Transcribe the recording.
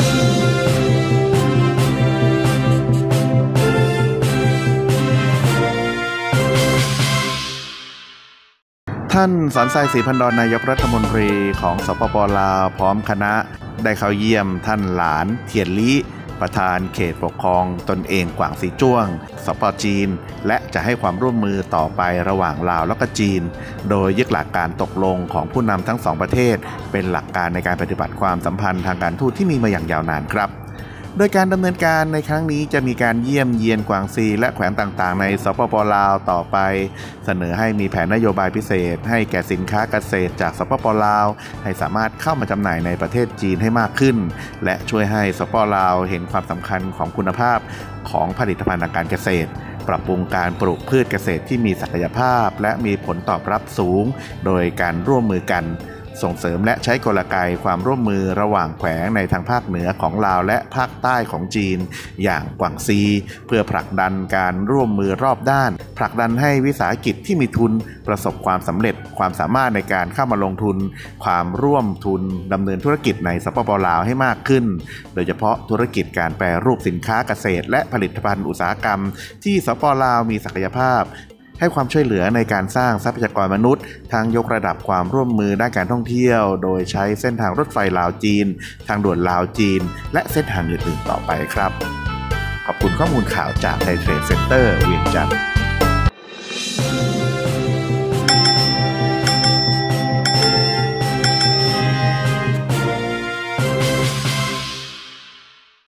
ท่านสอนไซ ศรีพันดรนายกรัฐมนตรีของสปป.ลาวพร้อมคณะได้เข้าเยี่ยมท่านหลานเทียนลี่ประธานเขตปกครองตนเองกวางสีจ้วงสปป.จีนและจะให้ความร่วมมือต่อไประหว่างลาวและก็จีนโดยยึดหลักการตกลงของผู้นำทั้งสองประเทศเป็นหลักการในการปฏิบัติความสัมพันธ์ทางการทูตที่มีมาอย่างยาวนานครับโดยการดำเนินการในครั้งนี้จะมีการเยี่ยมเยียนกวางซีและแขวงต่างๆในสปป.ลาวต่อไปเสนอให้มีแผนนโยบายพิเศษให้แก่สินค้าเกษตรจากสปป.ลาวให้สามารถเข้ามาจำหน่ายในประเทศจีนให้มากขึ้นและช่วยให้สปป.ลาวเห็นความสำคัญของคุณภาพของผลิตภัณฑ์ทางการเกษตรปรับปรุงการปลูกพืชเกษตรที่มีศักยภาพและมีผลตอบรับสูงโดยการร่วมมือกันส่งเสริมและใช้กลไกความร่วมมือระหว่างแขวงในทางภาคเหนือของลาวและภาคใต้ของจีนอย่างกวางซีเพื่อผลักดันการร่วมมือรอบด้านผลักดันให้วิสาหกิจที่มีทุนประสบความสำเร็จความสามารถในการเข้ามาลงทุนความร่วมทุนดำเนินธุรกิจในสปป.ลาวให้มากขึ้นโดยเฉพาะธุรกิจการแปรรูปสินค้าเกษตรและผลิตภัณฑ์อุตสาหกรรมที่สปป.ลาวมีศักยภาพให้ความช่วยเหลือในการสร้างทรัพยากรมนุษย์ทั้งยกระดับความร่วมมือด้านการท่องเที่ยวโดยใช้เส้นทางรถไฟลาวจีนทางด่วนลาวจีนและเส้นทางอื่นๆต่อไปครับขอบคุณข้อมูลข่าวจากไทยเทรดเซ็นเตอร์เวียงจันทร์